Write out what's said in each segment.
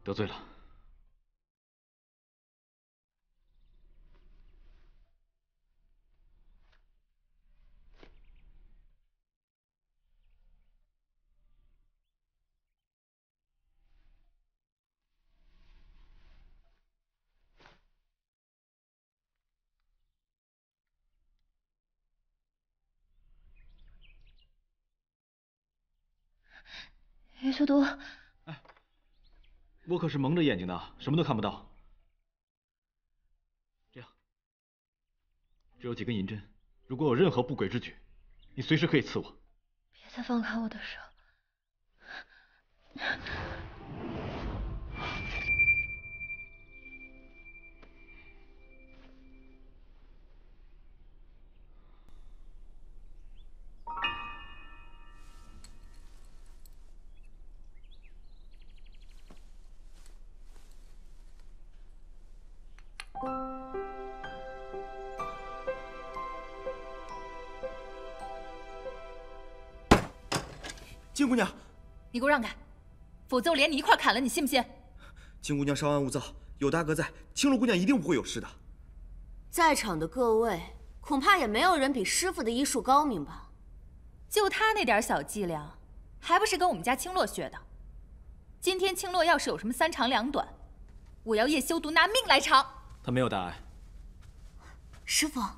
得罪了。 叶修毒， 哎，我可是蒙着眼睛的，什么都看不到。这样，只有几根银针，如果有任何不轨之举，你随时可以刺我。 别再放开我的手！ 金姑娘， 你给我让开，否则我连你一块砍了，你信不信？ 金姑娘稍安勿躁，有大哥在，青罗姑娘一定不会有事的。 在场的各位，恐怕也没有人比师傅的医术高明吧？ 就他那点小伎俩，还不是跟我们家青洛学的？今天青洛要是有什么三长两短，我要叶修毒拿命来偿。 他没有大碍， 师傅，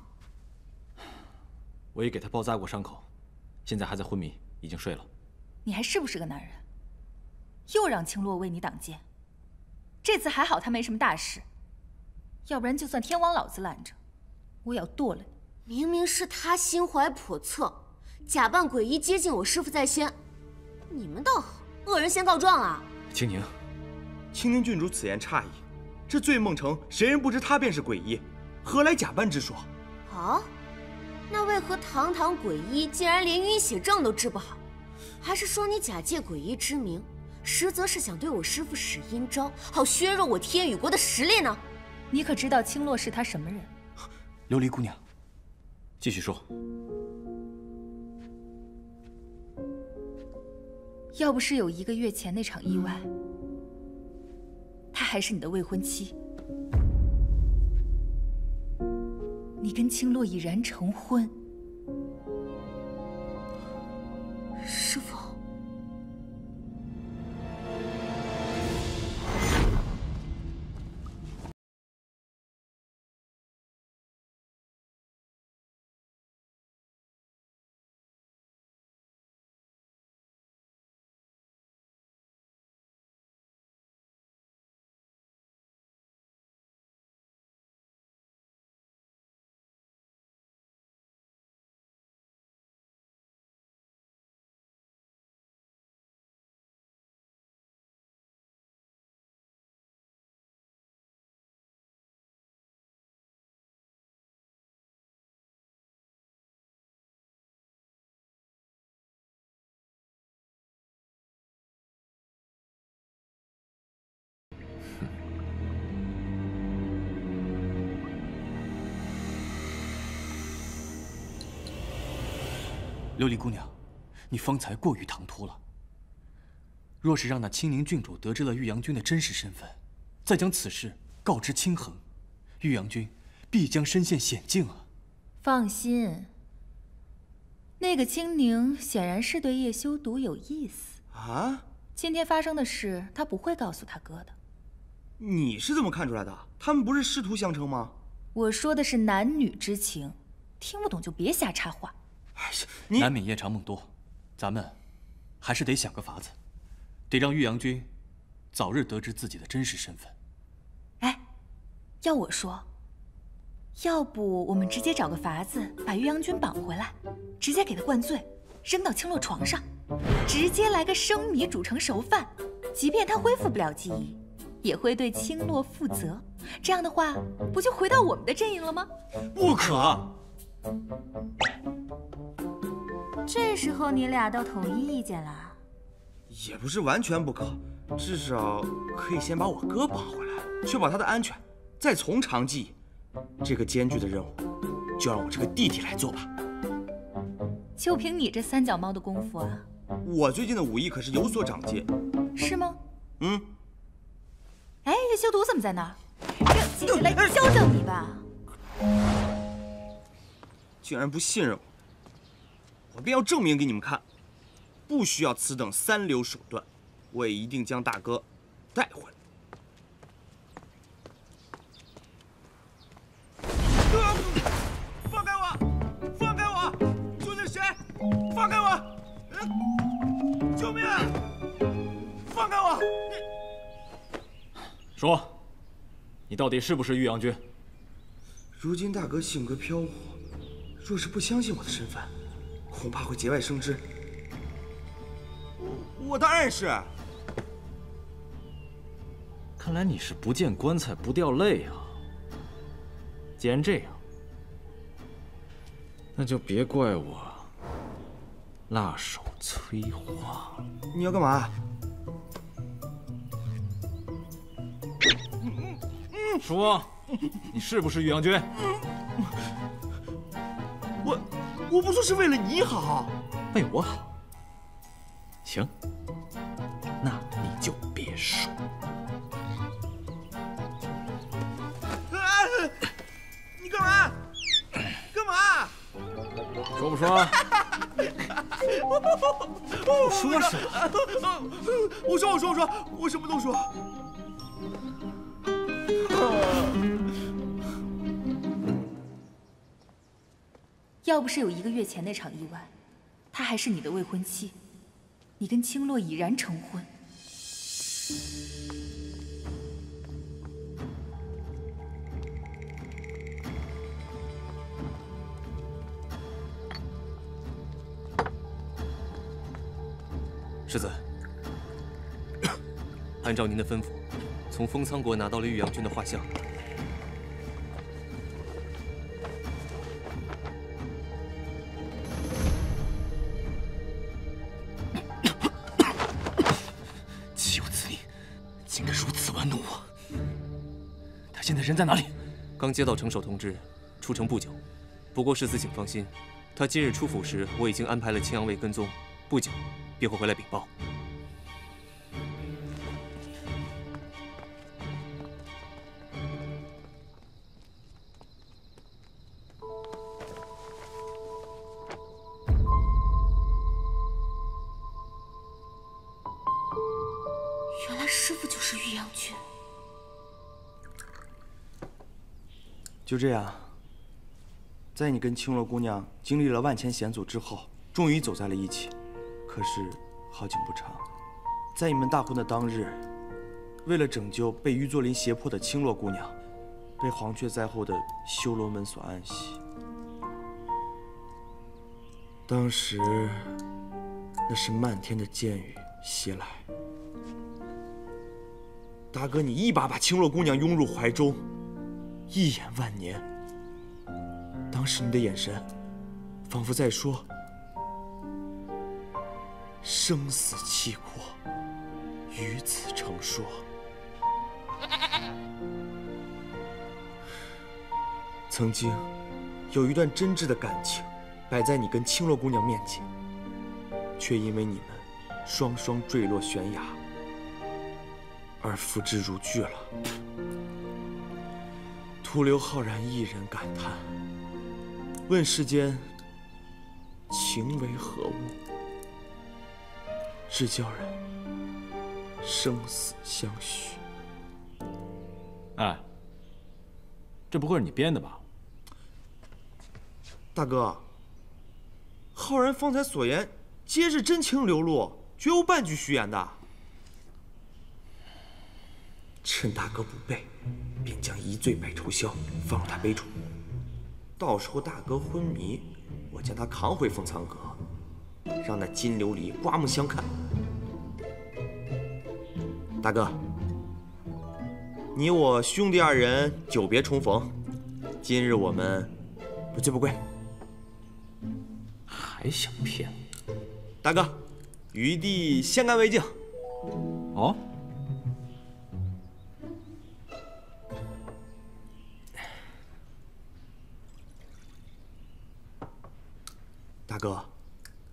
我也给他包扎过伤口，现在还在昏迷，已经睡了。 你还是不是个男人？又让青洛为你挡箭，这次还好他没什么大事，要不然就算天王老子拦着，我也要剁了你。 明明是他心怀叵测，假扮鬼医接近我师傅在先，你们倒好，恶人先告状啊！ 青宁， 青宁郡主此言差矣，这醉梦城谁人不知他便是鬼医，何来假扮之说？ 好，那为何堂堂鬼医竟然连晕血症都治不好？还是说你假借鬼医之名，实则是想对我师父使阴招，好削弱我天羽国的实力呢？ 你可知道青洛是他什么人？ 琉璃姑娘，继续说。 要不是有1个月前那场意外，她还是你的未婚妻，你跟青洛已然成婚。 师父， 琉璃姑娘，你方才过于唐突了。若是让那青宁郡主得知了玉阳君的真实身份，再将此事告知青衡，玉阳君必将身陷险境啊！ 放心，那个青宁显然是对叶修毒有意思啊。 今天发生的事，他不会告诉他哥的。 你是怎么看出来的？他们不是师徒相称吗？ 我说的是男女之情，听不懂就别瞎插话。 你难免夜长梦多，咱们还是得想个法子，得让玉阳君早日得知自己的真实身份。 哎，要我说，要不我们直接找个法子把玉阳君绑回来，直接给他灌醉，扔到青洛床上，直接来个生米煮成熟饭，即便他恢复不了记忆，也会对青洛负责。这样的话，不就回到我们的阵营了吗？ 不可！ 这时候你俩倒统一意见了？ 也不是完全不可，至少可以先把我哥绑回来，确保他的安全，再从长计议。这个艰巨的任务，就让我这个弟弟来做吧。 就凭你这三脚猫的功夫啊！ 我最近的武艺可是有所长进。 是吗？ 嗯。 哎，这修图怎么在那儿？让姐姐来教教你吧。 竟然不信任我，我便要证明给你们看，不需要此等三流手段，我也一定将大哥带回来。放开我！放开我！究竟谁？放开我！救命！放开我！ 说，你到底是不是玉阳君？ 如今大哥性格飘忽，若是不相信我的身份，恐怕会节外生枝。我当然是。 看来你是不见棺材不掉泪啊。既然这样，那就别怪我辣手摧花。 你要干嘛？ 说，你是不是玉阳君？ 我不说是为了你好， 为我好。行，那你就别说。 你干嘛？干嘛？ 说不说？说什么？ 我说，我什么都说。 要不是有1个月前那场意外，她还是你的未婚妻，你跟青洛已然成婚。 世子，按照您的吩咐，从封仓国拿到了玉阳君的画像。岂有此理！竟敢如此玩弄我！他现在人在哪里？刚接到城守通知，出城不久。不过世子请放心，他今日出府时，我已经安排了青阳卫跟踪，不久便会回来禀报。 原来师傅就是玉阳君。 就这样，在你跟青洛姑娘经历了万千险阻之后，终于走在了一起。可是好景不长，在你们大婚的当日，为了拯救被于作霖胁迫的青洛姑娘，被黄雀在后的修罗门所暗袭。当时，那是漫天的箭雨袭来，大哥你一把把青洛姑娘拥入怀中，一眼万年。当时你的眼神，仿佛在说：生死契阔，于此成说。曾经有一段真挚的感情摆在你跟青洛姑娘面前，却因为你们双双坠落悬崖而付之如炬了，徒留浩然一人感叹，问世间情为何物，只叫人生死相许。 哎，这不会是你编的吧？ 大哥，浩然方才所言皆是真情流露，绝无半句虚言的。趁大哥不备，便将一醉百仇消放入他杯中。到时候大哥昏迷，我将他扛回封藏阁，让那金琉璃刮目相看。大哥，你我兄弟二人久别重逢，今日我们不醉不归。 还想骗我？ 大哥，余弟先干为敬。 哦。 大哥，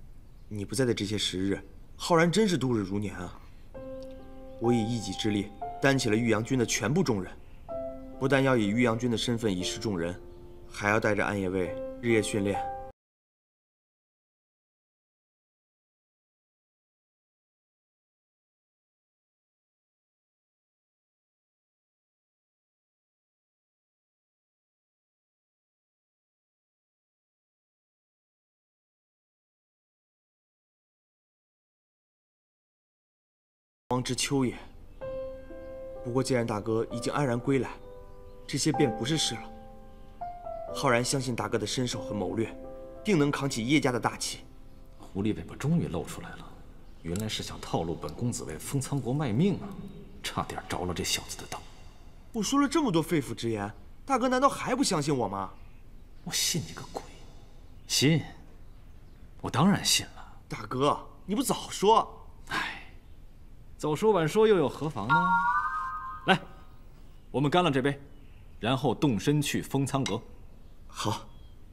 你不在的这些时日，浩然真是度日如年啊！我以一己之力担起了玉阳军的全部重任，不但要以玉阳军的身份以示众人，还要带着暗夜卫日夜训练。王之秋也。不过既然大哥已经安然归来，这些便不是事了。浩然相信大哥的身手和谋略，定能扛起叶家的大旗。 狐狸尾巴终于露出来了，原来是想套路本公子为封苍国卖命啊！差点着了这小子的当。 我说了这么多肺腑之言，大哥难道还不相信我吗？ 我信你个鬼！信？我当然信了。 大哥，你不早说？ 哎，早说晚说又有何妨呢？来，我们干了这杯，然后动身去封苍阁。 好。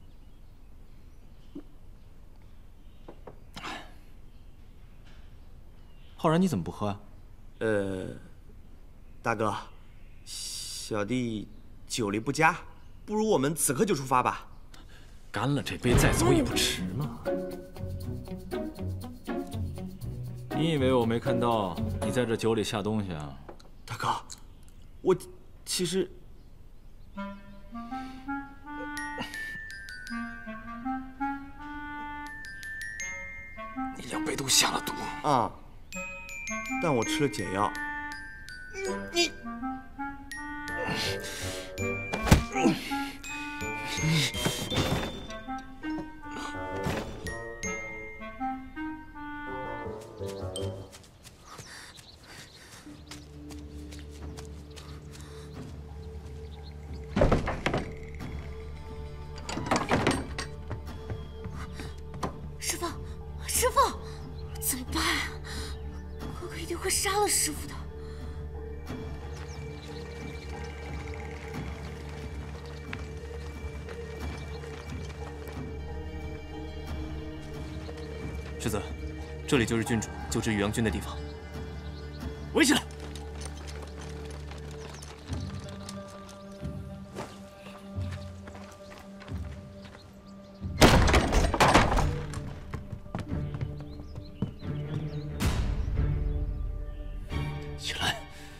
浩然，你怎么不喝啊？ 大哥，小弟酒力不佳，不如我们此刻就出发吧。 干了这杯再走也不迟嘛。你以为我没看到你在这酒里下东西啊？ 大哥，我其实…… 你两杯都下了毒啊！但我吃了解药。你…… 师父，师父，怎么办啊？哥哥一定会杀了师父的。 世子，这里就是郡主救治玉阳君的地方。围起来！起来！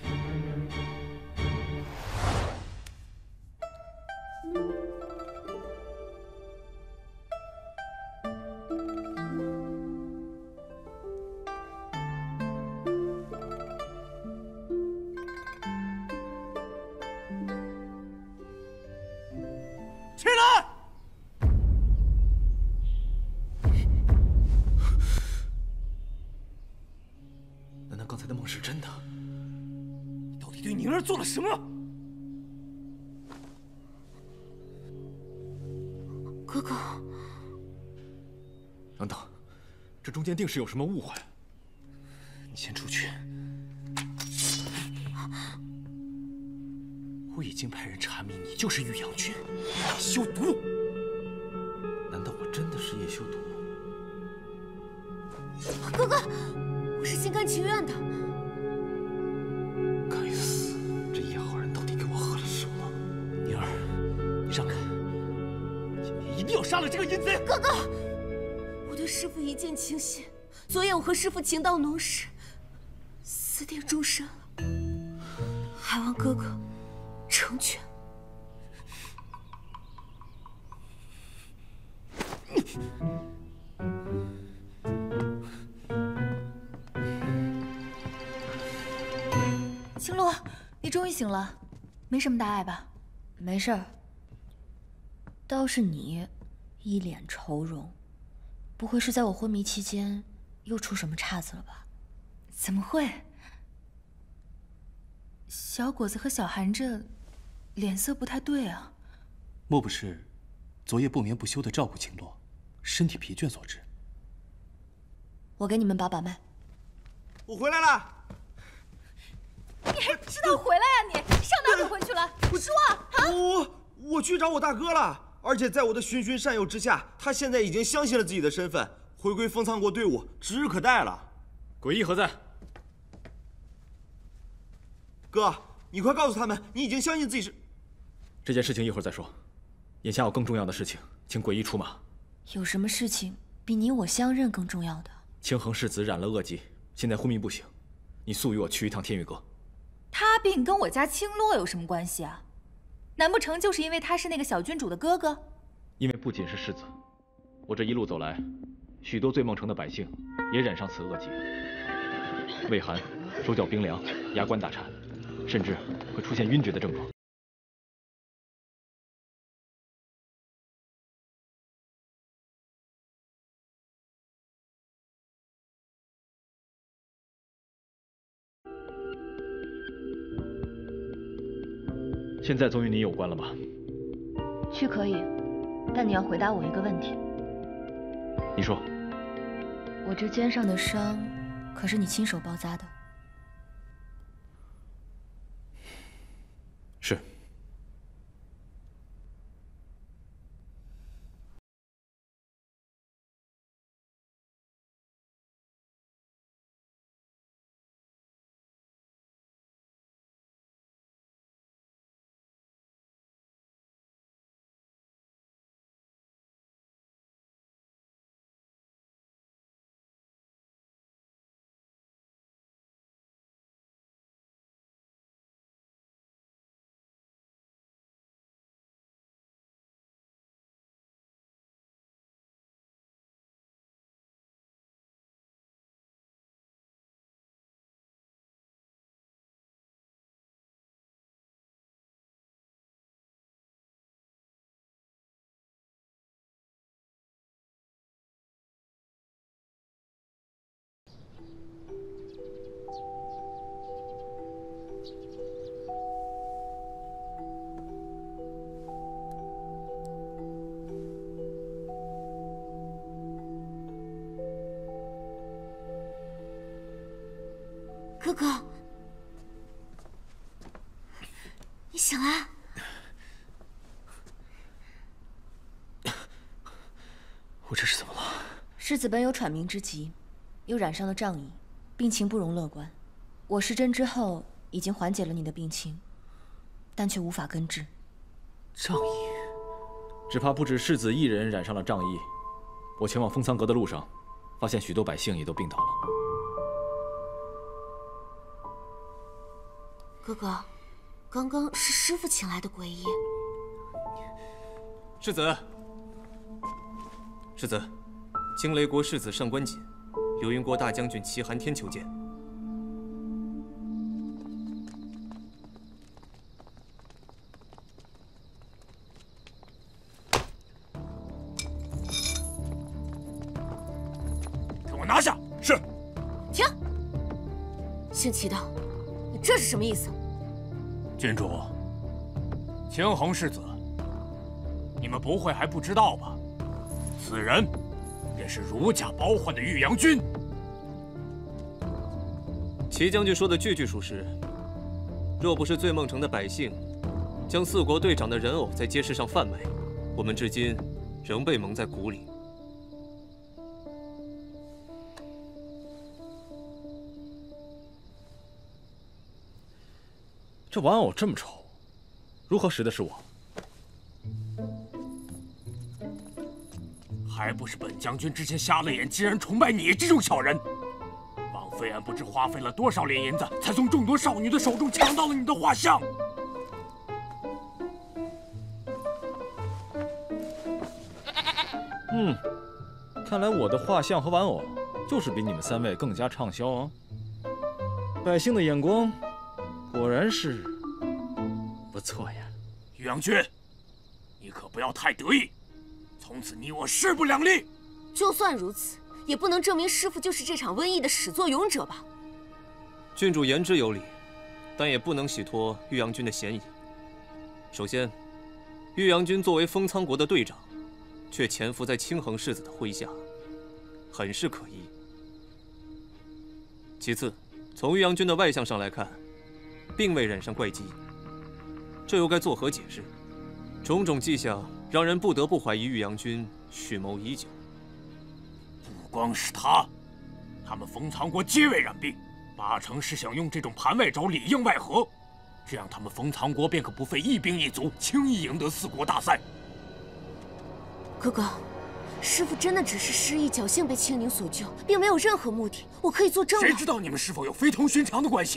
起来！ 难道刚才的梦是真的？ 你到底对宁儿做了什么？ 哥哥， 等等，这中间定是有什么误会。 你先出去。我已经派人查明你就是玉阳君，修毒。 难道我真的是叶修毒？ 哥哥，我是心甘情愿的。 该死，这叶浩然到底给我喝了什么？ 宁儿，你让开！今天一定要杀了这个淫贼！ 哥哥，我对师父一见倾心，昨夜我和师父情到浓时，私定终身了，还望哥哥成全。 青洛，你终于醒了，没什么大碍吧？ 没事儿。倒是你，一脸愁容，不会是在我昏迷期间又出什么岔子了吧？ 怎么会？小果子和小寒这脸色不太对啊。 莫不是昨夜不眠不休的照顾青洛，身体疲倦所致？ 我给你们把把脉。 我回来了。 你还知道回来呀你？上哪里回去了？说啊！ 我去找我大哥了，而且在我的循循善诱之下，他现在已经相信了自己的身份，回归封苍国队伍指日可待了。 诡异何在？ 哥，你快告诉他们，你已经相信自己是…… 这件事情一会儿再说，眼下有更重要的事情，请鬼医出马。 有什么事情比你我相认更重要的？ 清衡世子染了恶疾，现在昏迷不醒，你速与我去一趟天玉阁。 他病跟我家青洛有什么关系啊？难不成就是因为他是那个小君主的哥哥？ 因为不仅是世子，我这一路走来，许多醉梦城的百姓也染上此恶疾，畏寒、手脚冰凉、牙关打颤，甚至会出现晕厥的症状。现在总与你有关了吧？ 去可以，但你要回答我一个问题。 你说。 我这肩上的伤，可是你亲手包扎的？ 是。 哥哥，你醒了。 我这是怎么了？ 世子本有喘鸣之疾，又染上了瘴疫，病情不容乐观。我施针之后，已经缓解了你的病情，但却无法根治。 瘴疫， 只怕不止世子一人染上了瘴疫。我前往封苍阁的路上，发现许多百姓也都病倒了。 哥哥，刚刚是师父请来的鬼医。 世子，世子，青雷国世子上官锦，流云国大将军齐寒天求见。 给我拿下！是。 停！姓齐的，你这是什么意思？ 郡主，清衡世子，你们不会还不知道吧？此人便是如假包换的玉阳君。 齐将军说的句句属实。若不是醉梦城的百姓将四国队长的人偶在街市上贩卖，我们至今仍被蒙在鼓里。 这玩偶这么丑，如何识的是我？ 还不是本将军之前瞎了眼，竟然崇拜你这种小人！枉费俺不知花费了多少连银子，才从众多少女的手中抢到了你的画像。 看来我的画像和玩偶就是比你们三位更加畅销啊！百姓的眼光果然是不错呀。 玉阳君，你可不要太得意，从此你我势不两立。 就算如此，也不能证明师父就是这场瘟疫的始作俑者吧？ 郡主言之有理，但也不能洗脱玉阳君的嫌疑。首先，玉阳君作为封苍国的队长，却潜伏在清衡世子的麾下，很是可疑。其次，从玉阳君的外相上来看，并未染上怪疾，这又该作何解释？种种迹象让人不得不怀疑玉阳君蓄谋已久。 不光是他们封苍国皆为染病，八成是想用这种盘外招里应外合， 这样他们封藏国便可不费一兵一卒，轻易赢得四国大赛。 哥哥，师傅真的只是失意侥幸被青宁所救，并没有任何目的。我可以作证。 谁知道你们是否有非同寻常的关系？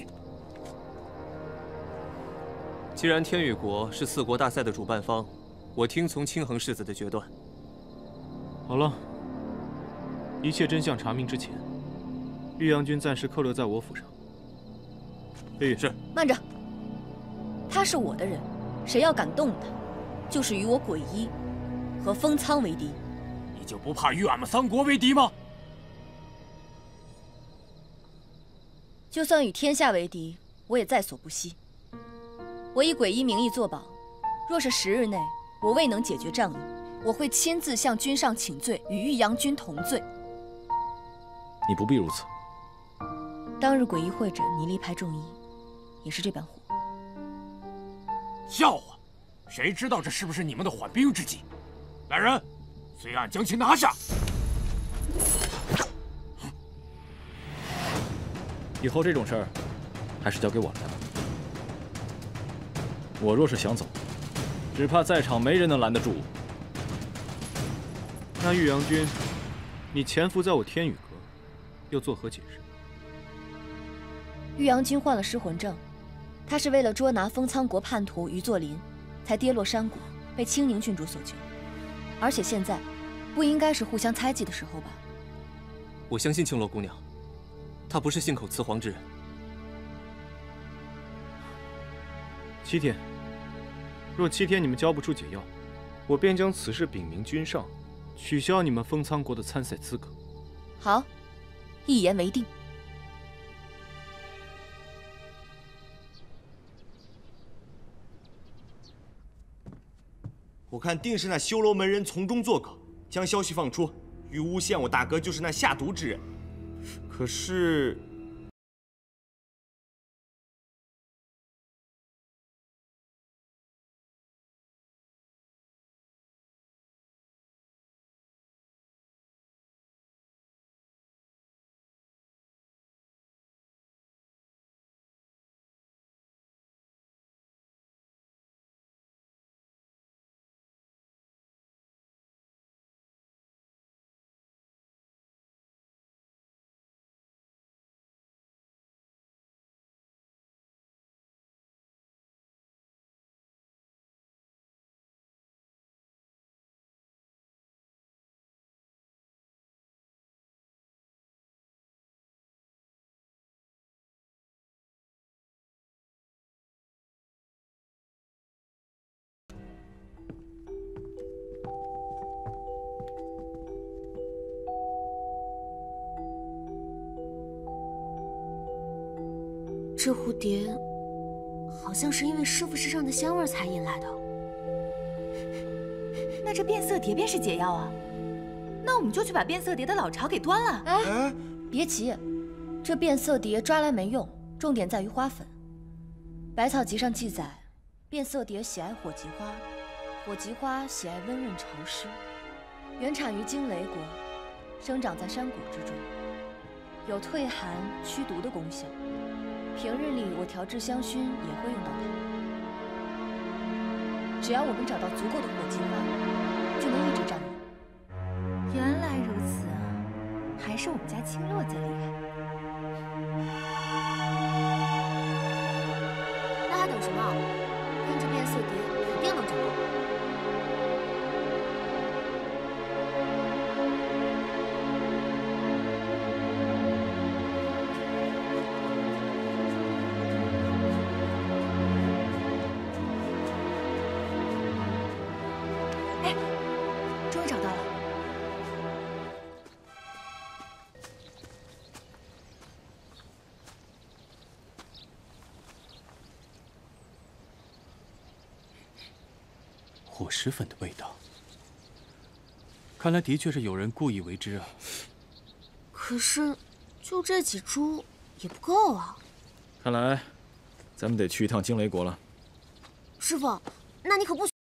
既然天宇国是四国大赛的主办方，我听从青衡世子的决断。 好了，一切真相查明之前，玉阳君暂时扣留在我府上。飞羽， 是。 慢着，他是我的人，谁要敢动他，就是与我鬼医和封仓为敌。 你就不怕与俺们三国为敌吗？ 就算与天下为敌，我也在所不惜。我以鬼医名义作保，若是10日内我未能解决仗义，我会亲自向君上请罪，与玉阳君同罪。 你不必如此。 当日鬼医会诊你力派众议，也是这般火。 笑话！谁知道这是不是你们的缓兵之计？来人，随案将其拿下。 以后这种事儿，还是交给我来吧。我若是想走，只怕在场没人能拦得住我。 那玉阳君，你潜伏在我天宇阁，又作何解释？ 玉阳君患了失魂症，他是为了捉拿封仓国叛徒于作霖，才跌落山谷，被青宁郡主所救。而且现在，不应该是互相猜忌的时候吧？ 我相信青罗姑娘，她不是信口雌黄之人。 7天，若7天你们交不出解药，我便将此事禀明君上，取消你们封仓国的参赛资格。 好，一言为定。 我看定是那修罗门人从中作梗，将消息放出，欲诬陷我大哥就是那下毒之人。可是， 这蝴蝶好像是因为师傅身上的香味才引来的。 那这变色蝶便是解药啊！那我们就去把变色蝶的老巢给端了。 哎，别急，这变色蝶抓来没用，重点在于花粉。百草集上记载，变色蝶喜爱火棘花，火棘花喜爱温润潮湿，原产于惊雷国，生长在山谷之中，有退寒驱毒的功效。平日里我调制香薰也会用到它。只要我们找到足够的火棘花，就能一直战赢。 原来如此啊，还是我们家青洛最厉害。 那还等什么？跟着变色蝶，肯定能找到。 终于找到了。 火石粉的味道，看来的确是有人故意为之啊。 可是，就这几株也不够啊。 看来，咱们得去一趟惊雷国了。 师傅，那你可不许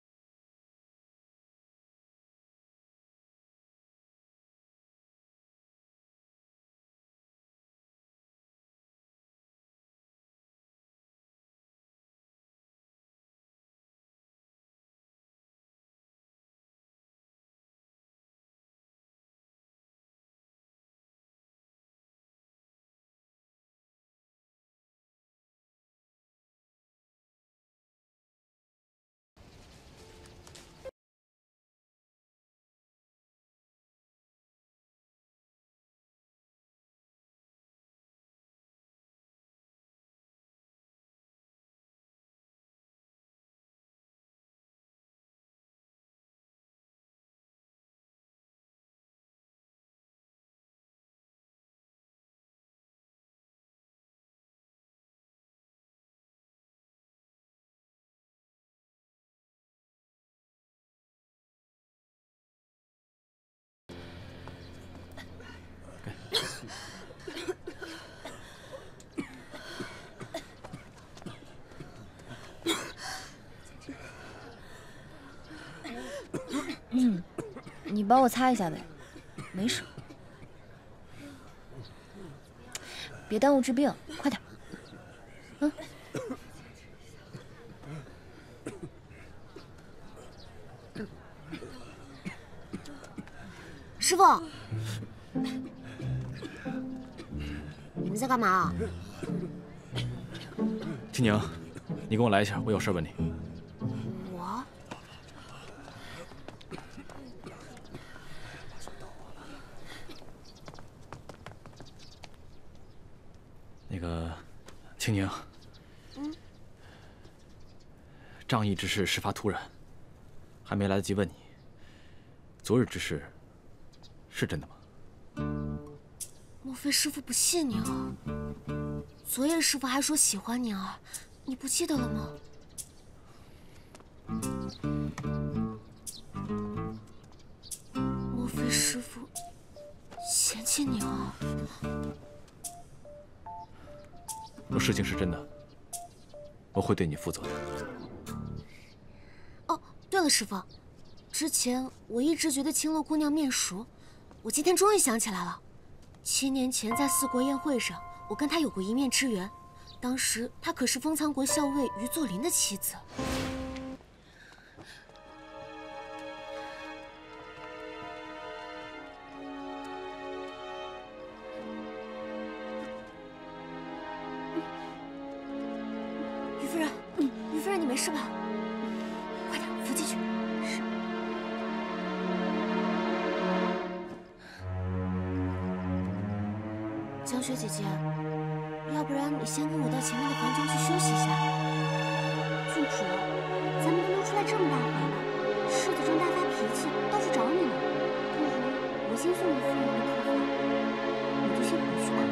你帮我擦一下呗，没什么。别耽误治病，快点。嗯。 师傅，你们在干嘛？ 青宁，你跟我来一下，我有事问你。 我？ 那个，青宁。仗义之事事发突然，还没来得及问你。昨日之事，是真的吗？ 莫非师傅不信你了？昨夜师傅还说喜欢你啊，你不记得了吗？莫非师傅嫌弃你了？ 若事情是真的，我会对你负责的。 哦，对了，师傅，之前我一直觉得青洛姑娘面熟，我今天终于想起来了。7年前在四国宴会上，我跟她有过一面之缘，当时她可是封苍国校尉于作霖的妻子。于夫人，于夫人，你没事吧？快点扶进去。是。江雪姐姐，要不然你先跟我到前面的房间去休息一下。郡主，咱们都溜出来这么大回了，世子正大发脾气，到处找你呢。不如我先送你夫人回客房，你就先回去吧。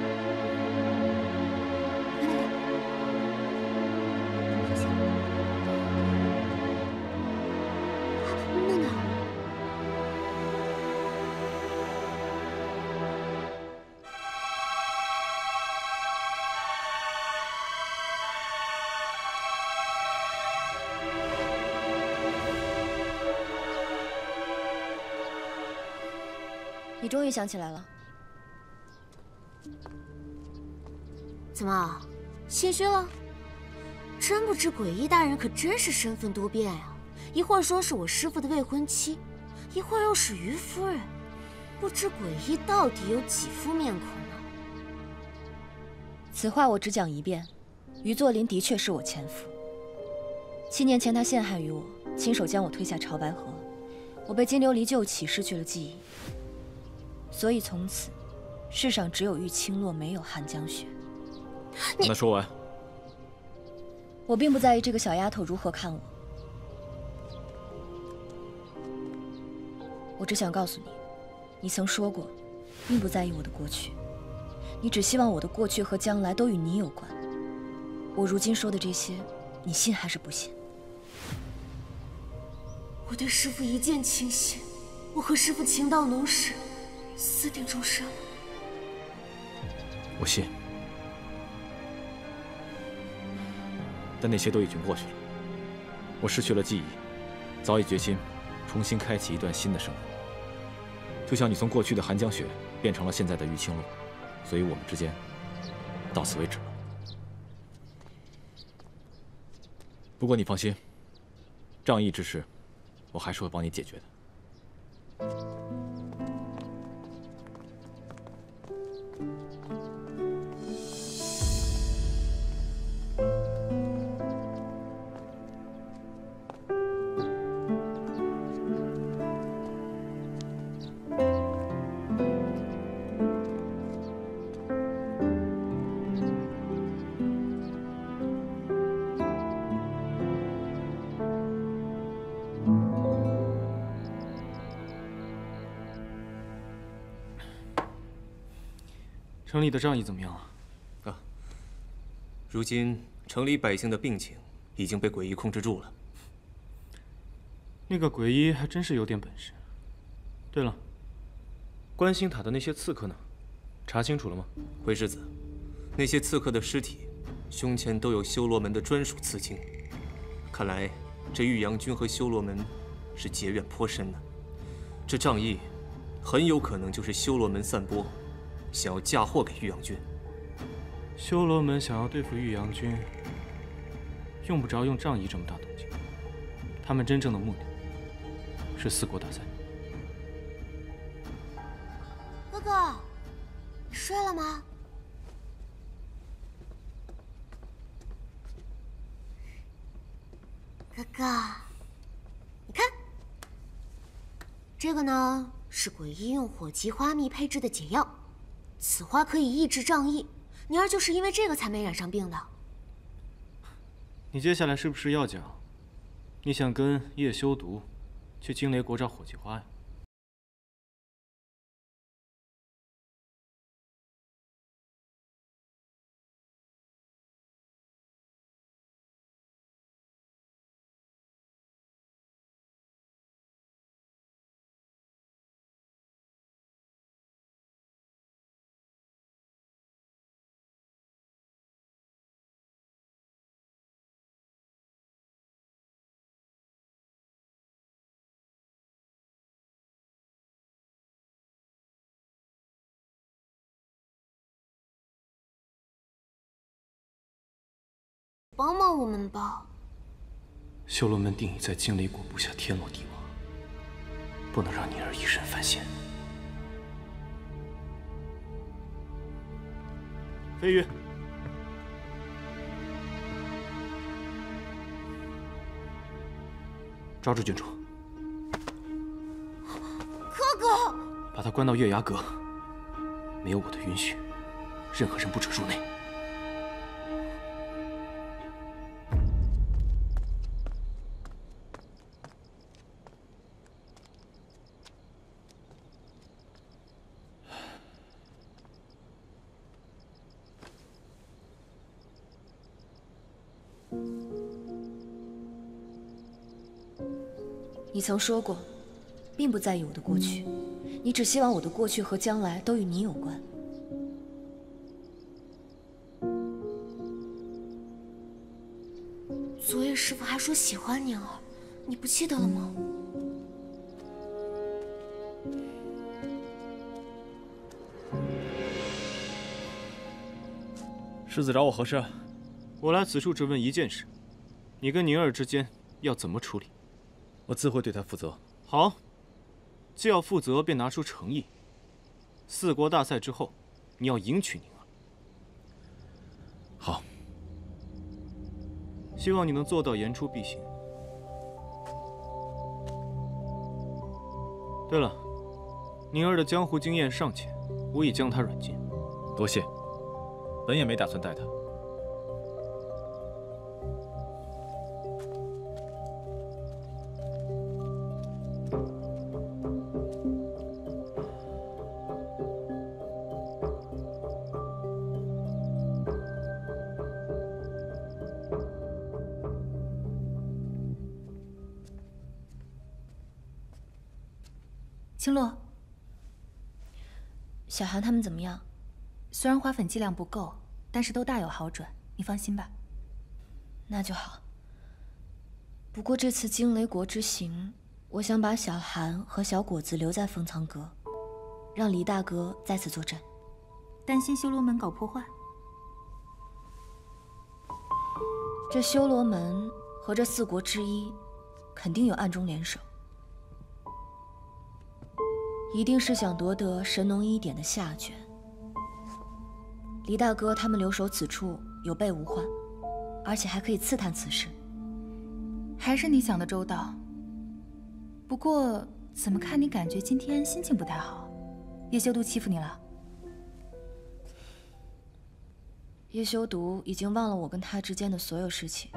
慢点。 你终于想起来了？ 怎么，心虚了？真不知诡异大人可真是身份多变呀！一会儿说是我师父的未婚妻，一会儿又是于夫人，不知诡异到底有几副面孔呢？ 此话我只讲一遍，于作霖的确是我前夫。7年前他陷害于我，亲手将我推下潮白河，我被金琉璃救起，失去了记忆。所以从此，世上只有玉青洛，没有寒江雪。 让他说完。 我并不在意这个小丫头如何看我，我只想告诉你，你曾说过，并不在意我的过去，你只希望我的过去和将来都与你有关。我如今说的这些，你信还是不信？ 我对师父一见倾心，我和师父情到浓时，私定终身。 我信，但那些都已经过去了。我失去了记忆，早已决心重新开启一段新的生活。就像你从过去的寒江雪变成了现在的玉青洛，所以我们之间到此为止了。不过你放心，仗义之事，我还是会帮你解决的。 城里的仗义怎么样啊？ 如今城里百姓的病情已经被诡异控制住了。 那个诡异还真是有点本事。对了，观星塔的那些刺客呢？查清楚了吗？ 回世子，那些刺客的尸体胸前都有修罗门的专属刺青，看来这玉阳君和修罗门是结怨颇深的。 这仗义很有可能就是修罗门散播，想要嫁祸给玉阳君。 修罗门想要对付玉阳君，用不着用仗义这么大动静。他们真正的目的是四国大赛。 哥哥，你睡了吗？哥哥，你看，这个呢是鬼医用火棘花蜜配制的解药，此花可以抑制瘴疫，宁儿就是因为这个才没染上病的。 你接下来是不是要讲，你想跟叶修毒去惊雷国找火棘花呀？ 帮帮我们吧！ 修罗门定已在惊雷国布下天罗地网，不能让宁儿一身犯险。飞羽，抓住郡主， 哥哥， 把他关到月牙阁，没有我的允许，任何人不准入内。 你曾说过，并不在意我的过去，你只希望我的过去和将来都与你有关。 昨夜师傅还说喜欢宁儿，你不记得了吗？ 世子找我何事？ 我来此处只问一件事：你跟宁儿之间要怎么处理？ 我自会对她负责。 好，既要负责，便拿出诚意。四国大赛之后，你要迎娶宁儿。 好， 希望你能做到言出必行。对了，宁儿的江湖经验尚浅，我已将她软禁。 多谢，本也没打算带她。 青洛， 小韩他们怎么样？ 虽然花粉剂量不够，但是都大有好转，你放心吧。 那就好。不过这次惊雷国之行，我想把小韩和小果子留在封藏阁，让黎大哥在此坐镇。 担心修罗门搞破坏？ 这修罗门和这四国之一，肯定有暗中联手。一定是想夺得神农一典的下卷。黎大哥他们留守此处有备无患，而且还可以刺探此事。 还是你想的周到。不过怎么看你感觉今天心情不太好？叶修毒欺负你了？ 叶修毒已经忘了我跟他之间的所有事情，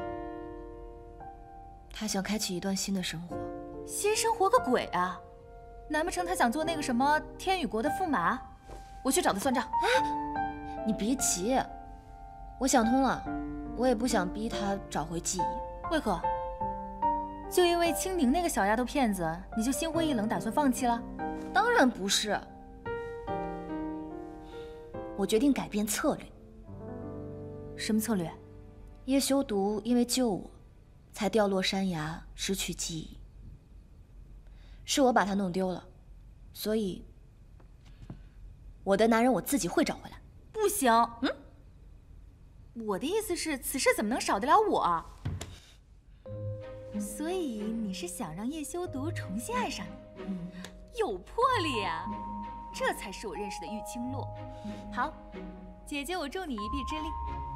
他想开启一段新的生活。 新生活个鬼啊！难不成他想做那个什么天宇国的驸马？我去找他算账。 你别急，我想通了，我也不想逼他找回记忆。 为何？就因为青宁那个小丫头片子，你就心灰意冷，打算放弃了？ 当然不是，我决定改变策略。 什么策略？ 叶修毒因为救我，才掉落山崖，失去记忆。是我把他弄丢了， 所以我的男人我自己会找回来。 不行，我的意思是，此事怎么能少得了我？所以你是想让叶修独重新爱上你？有魄力啊！这才是我认识的玉清洛。好，姐姐，我助你一臂之力。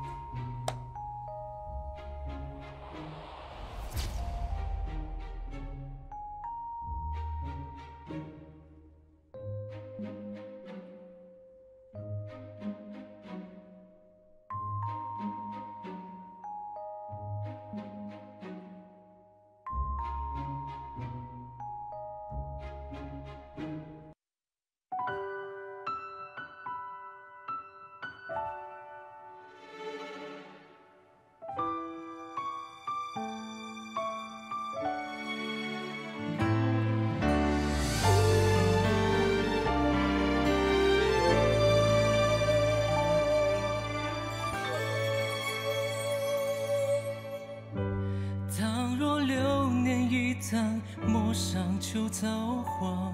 陌上秋草黄，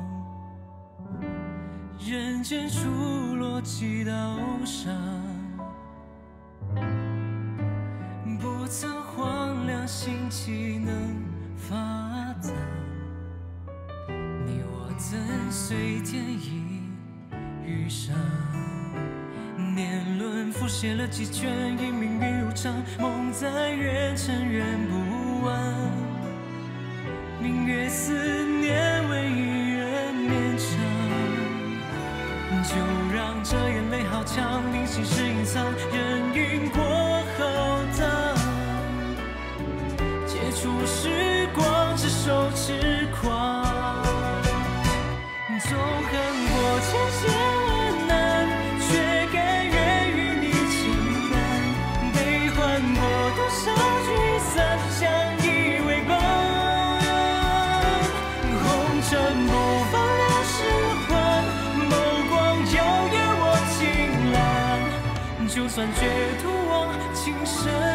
人间数落几道伤，不曾荒凉，心气能发藏。你我怎随天意遇上？年轮浮写了几卷，因命运如常，梦在远尘缘不完。明月思念为一人绵长，就让这眼泪好强，令心事隐藏，任云过后荡，借出时光，执手痴狂，纵横过千险难，却甘愿与你情感，悲欢过多少聚散，相依为伴。尘不放了时换，眸光耀眼我青蓝，就算绝途望情深。